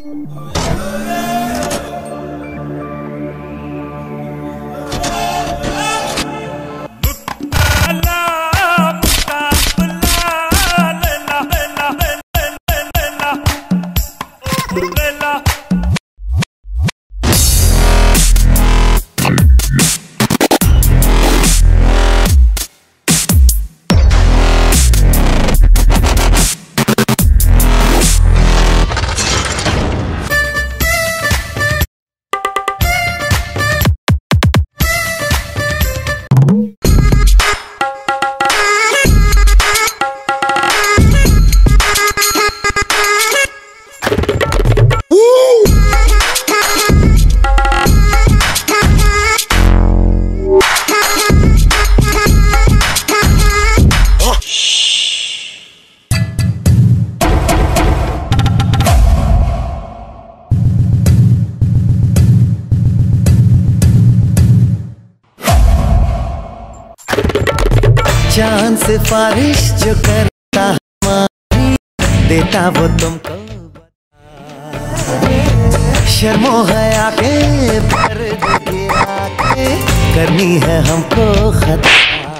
चांद सिफारिश जो करता हमारी देता वो तुमको शर्मो है आके पर आके करनी है हमको खता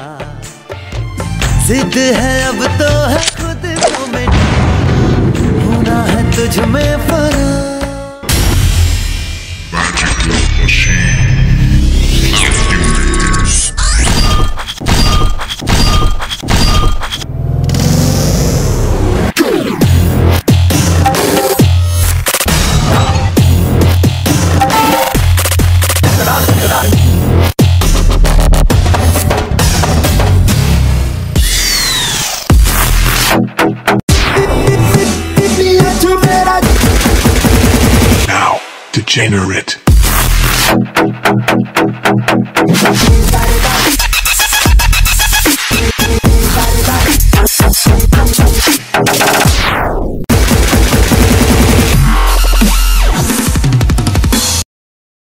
जिद है अब तो है खुद को मिटा होना है तुझ में फना Degenerate.